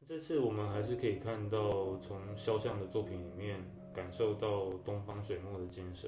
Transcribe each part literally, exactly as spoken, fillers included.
这次我们还是可以看到从肖像的作品里面感受到东方水墨的精神。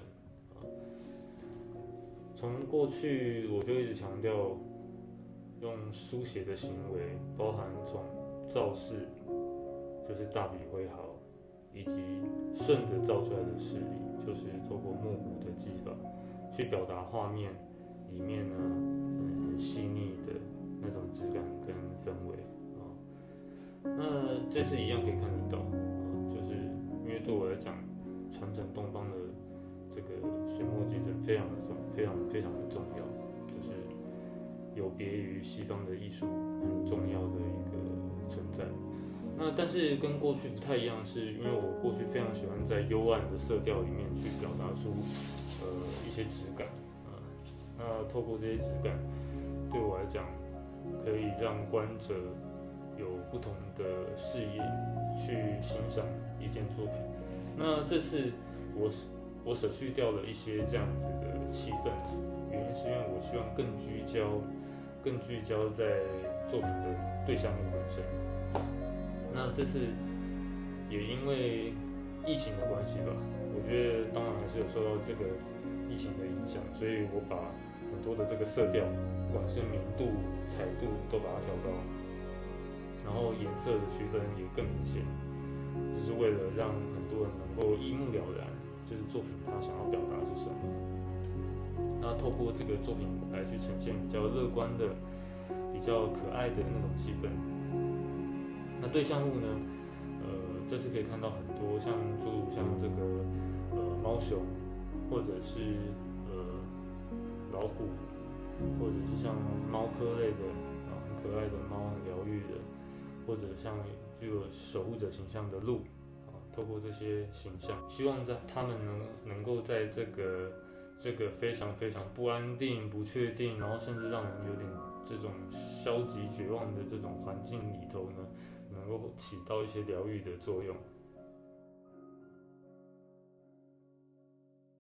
从过去我就一直强调，用书写的行为，包含从造势，就是大笔挥毫，以及顺着造出来的势力，就是透过墨糊的技法，去表达画面里面呢很细腻的那种质感跟氛围啊。那这次一样可以看得到，就是因为对我来讲，传承东方的这个水墨精神非常的重，非常非常的重要，就是有别于西方的艺术很重要的一个存在。那但是跟过去不太一样，是因为我过去非常喜欢在幽暗的色调里面去表达出呃一些质感啊、呃。那透过这些质感，对我来讲，可以让观者有不同的视野去欣赏一件作品。那这次我我舍去掉了一些这样子的气氛，原因是因为我希望更聚焦，更聚焦在作品的对象物本身。那这次也因为疫情的关系吧，我觉得当然还是有受到这个疫情的影响，所以我把很多的这个色调，不管是明度、彩度，都把它调高，然后颜色的区分也更明显，就是为了让很多人能够一目了然，就是作品它想要表达是什么。那透过这个作品来去呈现比较乐观的、比较可爱的那种气氛。那对象物呢？呃，这次可以看到很多像诸如像这个呃猫熊，或者是呃老虎，或者是像猫科类的啊很可爱的猫，很疗愈的，或者像具有守护者形象的鹿啊，透过这些形象，希望在他们能能够在这个这个非常非常不安定、不确定，然后甚至让人有点这种消极绝望的这种环境里头呢，能够起到一些疗愈的作用。